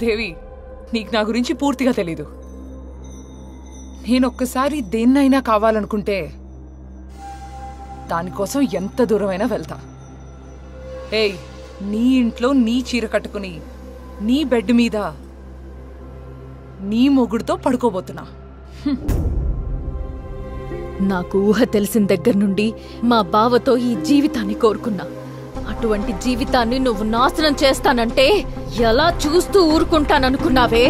దేవి, నీకు నా గురించి పూర్తిగా తెలీదు. నేనొక్కసారి దేన్నైనా కావాలనుకుంటే దానికోసం ఎంత దూరమైనా వెళ్తా. ఏయ్, నీ ఇంట్లో నీ చీర కట్టుకుని నీ బెడ్ మీద నీ మొగుడుతో పడుకోబోతున్నా. నాకు ఊహ తెలిసిన దగ్గర నుండి మా బావతో ఈ జీవితాన్ని కోరుకున్నా. అటువంటి జీవితాన్ని నువ్వు నాశనం చేస్తానంటే ఎలా చూస్తూ ఊరుకుంటాననుకున్నావే?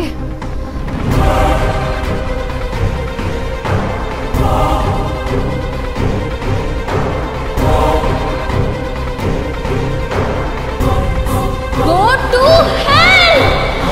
Go to hell!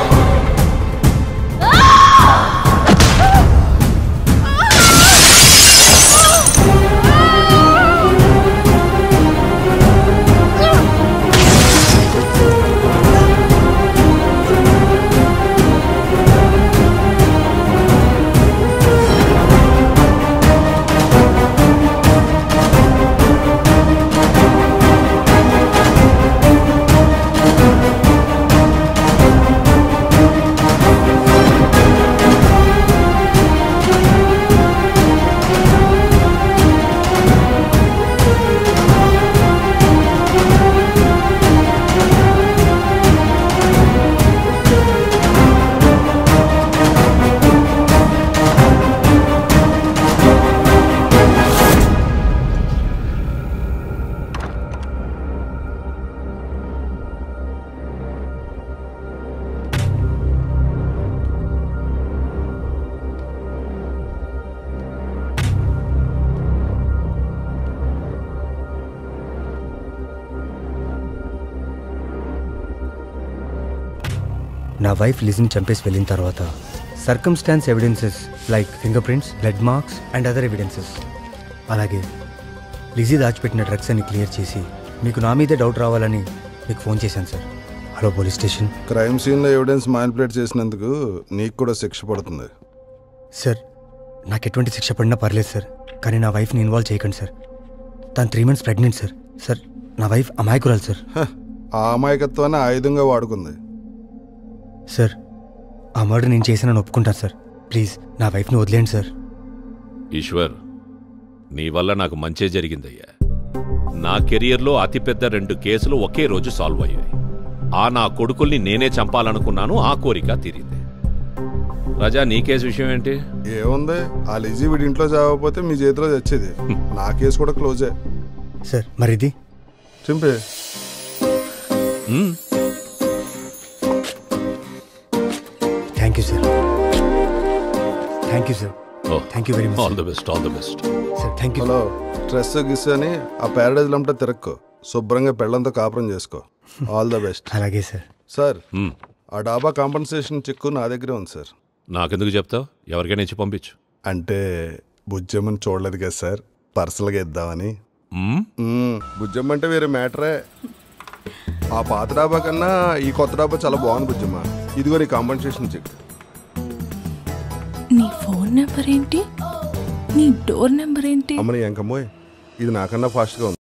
నా వైఫ్ లిజ్ని చంపేసి వెళ్ళిన తర్వాత circumstance evidences like finger prints, blood marks and other evidences, అలాగే లిజీ దాచిపెట్టిన డ్రగ్స్ అని క్లియర్ చేసి మీకు నా మీదే డౌట్ రావాలని మీకు ఫోన్ చేశాను sir. Hello police station. Crime సీన్లో ఎవిడెన్స్ మ్యానిపులేట్ చేసినందుకు నీకు కూడా శిక్ష పడుతుంది సార్. నాకు ఎటువంటి శిక్ష పడినా పర్లేదు సార్, కానీ నా వైఫ్ని ఇన్వాల్వ్ చేయకండి సార్. తను 3 months ప్రెగ్నెంట్ సార్. సార్, నా వైఫ్ అమాయకురాలు సార్. ఆ అమాయకత్వాన్ని ఆయుధంగా వాడుకుంది సార్. ఆ మర్డర్ నేను చేశానని ఒప్పుకుంటాను సార్. ప్లీజ్ నా వైఫ్ని వదిలేండి సార్. ఈశ్వర్, నీ వల్ల నాకు మంచే జరిగిందయ్యా. నా కెరియర్లో అతిపెద్ద 2 కేసులు ఒకే రోజు సాల్వ్ అయ్యాయి. ఆ నా కొడుకుల్ని నేనే చంపాలనుకున్నాను, ఆ కోరిక తీరింది. రాజా, నీ కేసు విషయం ఏంటి? ఏముంది, ఆ లిజీ వీడి ఇంట్లో చావకపోతే మీ చేతిలో చచ్చేది. నా కేసు కూడా క్లోజే సార్. మరి ఇది చింపే. Thank you sir. Thank you sir. Thank you very much. All the best, all the best sir. Thank you. Hello, stress గిస్ అని ఆ ప్యారడైజ్ లంట తిరక్కో, శుభ్రంగా పెళ్ళంతో కాపురం చేసుకో. All the best. అలాగే సార్. సార్, ఆ డాబా కాంపన్సేషన్ చెక్కు నా దగ్గరే ఉంది సార్. నాకెందుకు చెప్తావు? ఎవరికైనా ఇచ్చి పంపించు. అంటే బుజ్జమ్మని చూడలేదు కదా సార్, పర్సనల్గా ఇద్దామని. బుజ్జమ్మ అంటే వేరే మ్యాటరే. ఆ పాత డాబా కన్నా ఈ కొత్త డాబా చాలా బాగుంది బుజ్జమ్మ. ఇదిగో నీ కాంపన్సేషన్ చెక్. నీ ఫోన్ నెంబర్ ఏంటి? నీ డోర్ నెంబర్ ఏంటి? అమ్మని ఎంకమ్మోయ్, ఇది నాకన్నా ఫాస్ట్గా ఉంది.